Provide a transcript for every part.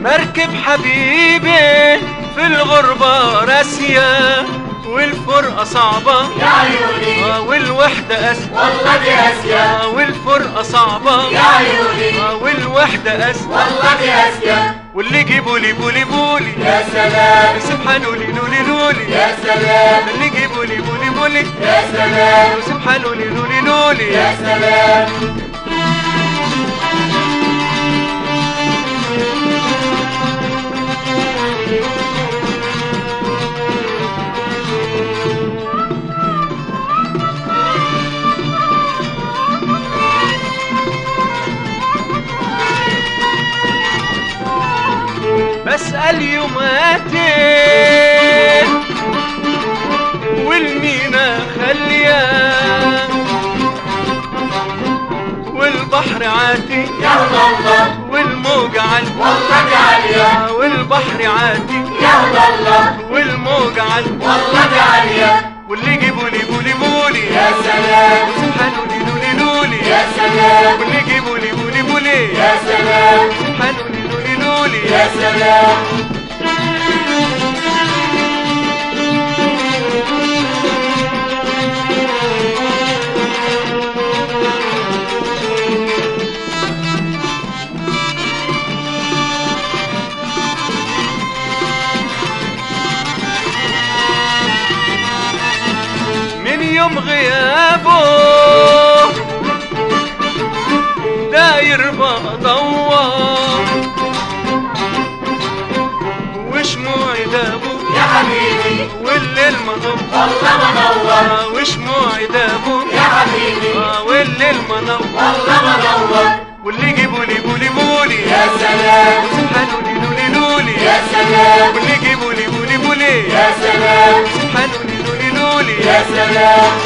مركب حبيبي في الغربة راسية، والفرقة صعبة يا عيوني والوحدة قاسية، والله دي قاسية والفرقة صعبة يا عيوني والوحدة قاسية، والله دي قاسية. واللي يجيبوا لي بولي بولي يا سلام سبحانه لي لولي لولي، يا سلام اللي يجيبوا لي بولي بولي يا سلام سبحانه لي لولي لولي. يا سلام. بسأل يوماتي والمينا خليا، والبحر عاتي يا الله والموج عالي، والله دي عالية والبحر عاتي يا الله والموج عالي، والله دي عالية. واللي يجيبوا لي بولي بولي يا سلام سبحانه لي لولي لولي، يا سلام واللي يجيبوا لي بولي بولي يا سلام سبحانه لي لولي لولي. يا سلام. من يوم غيابه داير بدور، وشموعي دابو يا حبيبي والليل منور، والله منور وشموعي دابو يا حبيبي والليل منور، والله منور. واللي يجيبوا لي بولي بولي يا سلام سبحانه لي لولي لولي، يا سلام واللي يجيبوا لي بولي بولي يا سلام سبحانه لي لولي لولي. يا سلام.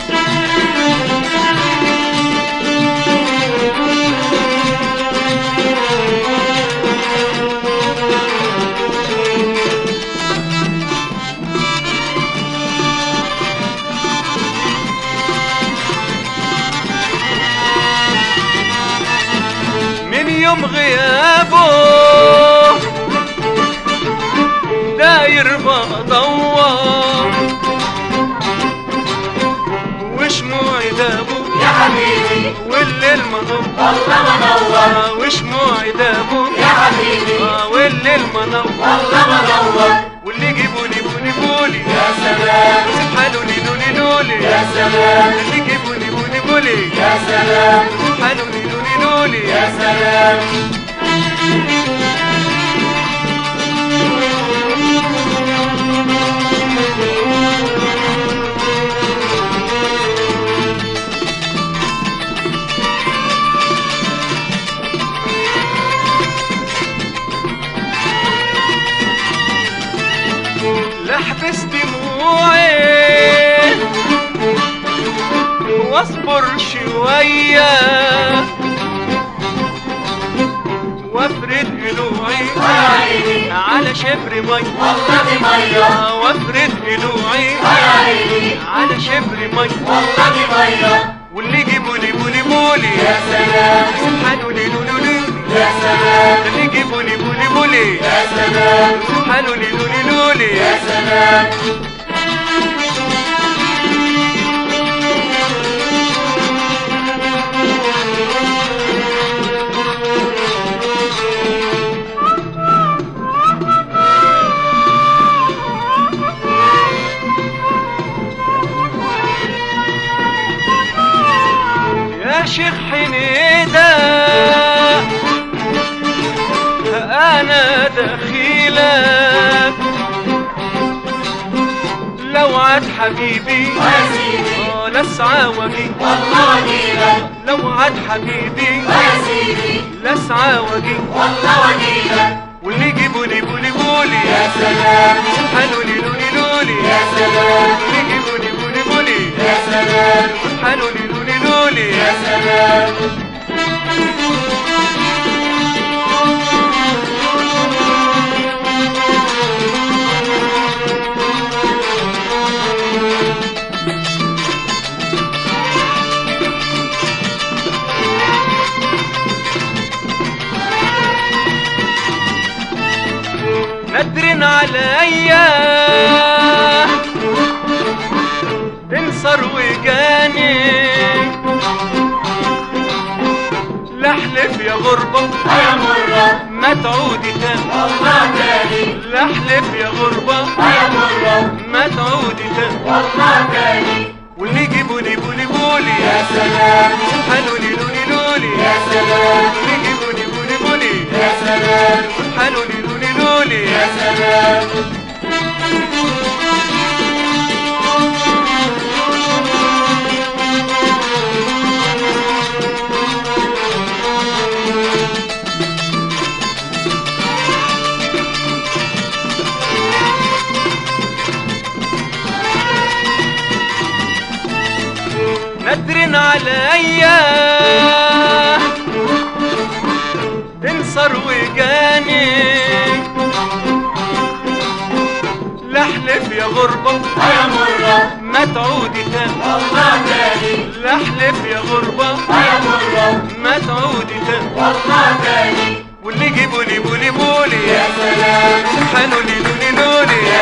من يوم غيابه داير بدور، وشموعي دابو يا حبيبي والليل منور، والله منور وشموعي دابو يا حبيبي والليل منور، والله منور. واللي يجيبوا لي بولي بولي يا سلام سبحانه لي لولي لولي، يا سلام اللي يجيبوا لي بولي بولي يا سلام سبحانه لي لولي لولي. يا سلام. لحبس دموعي واصبر شوية، وافرد ضلوعي يا عيني على شبر مي، والله دي مية وافرد ضلوعي يا عيني على شبر مي، والله دي مية. واللي يجيبوا لي بولي بولي يا سلام سبحانه لي لولي لولي، يا سلام اللي يجيبوا لي بولي بولي يا سلام سبحانه لي لولي لولي. يا سلام. يا شيخ حنيدة أنا دخيلك، لو عاد حبيبي يا سيدي لسعى وجي، والله وجيلك لو عاد حبيبي يا سيدي لسعى وجي، والله وجيلك. واللي يجيبوا لي بولي بولي يا سلام سبحانه لي لولي لولي، يا سلام واللي يجيبوا لي بولي بولي يا سلام سبحانه لي لولي لولي. يا سلام. نادرين عليا انصر وجاني لحلف يا غربة يا مرة ما تعودي تاني والله تاني لحلف يا غربة يا مرة ما تعودي تاني والله تاني واللي يجيبوني بولي بولي يا سلام حلولي لولي لولي يا سلام واللي يجيبوني بولي بولي يا سلام حلولي لولي لولي يا سلام نادرين عليا انصر وجاني لحلف يا غربة يا مرة ما تعودي تاني والله تاني لحلف يا غربة يا مرة ما تعودي تاني والله تاني واللي يجيبولي بولي بولي يا سلام حلولي لولي لولي